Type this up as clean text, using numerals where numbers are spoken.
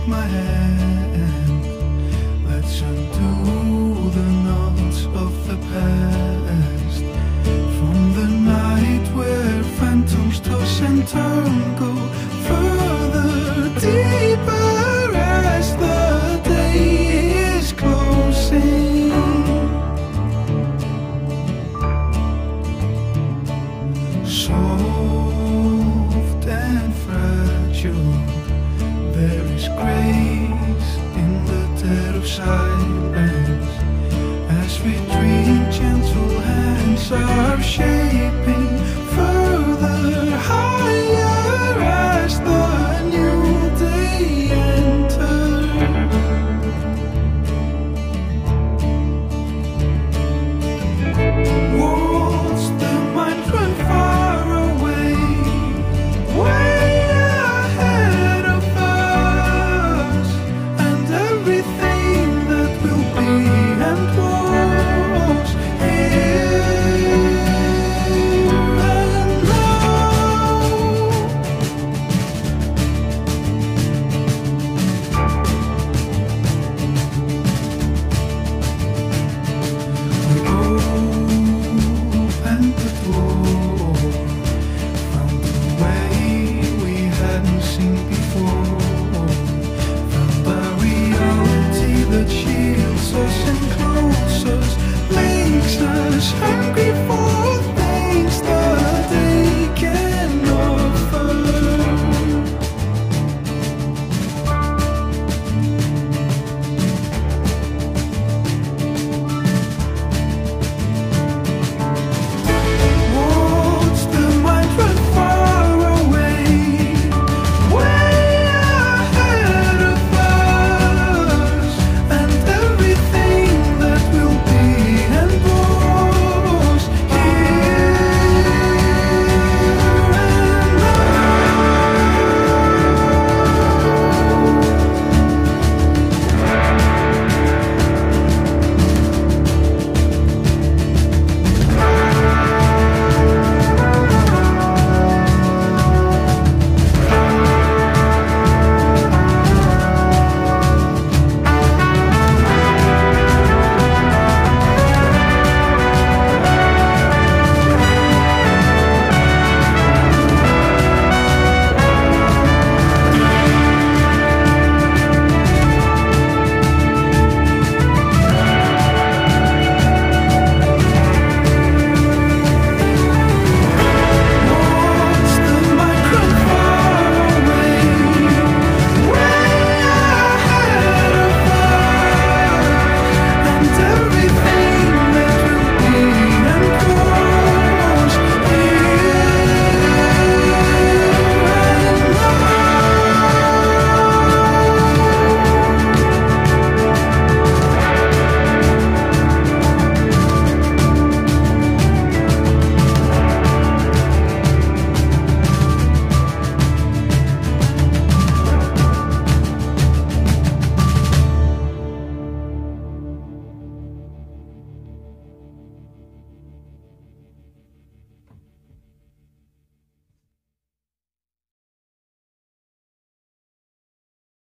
my hand. Let's undo the knots of the past. From the night where phantoms toss and turn, go further, deeper as the day is closing. Soft and fragile, there is grace in the dead of silence. As we dream, gentle hands are shaping